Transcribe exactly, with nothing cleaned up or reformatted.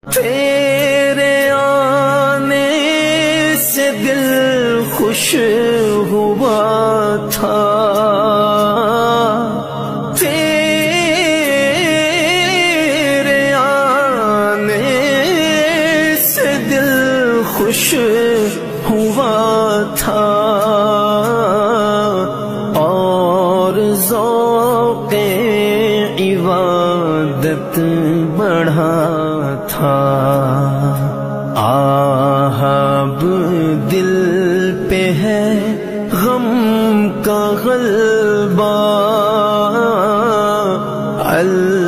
तेरे आने से दिल खुश हुआ था, तेरे आने से दिल खुश हुआ था और ज़ौक़े इबादत बढ़ा था। आह अब दिल पे है गम का ग़ल्बा,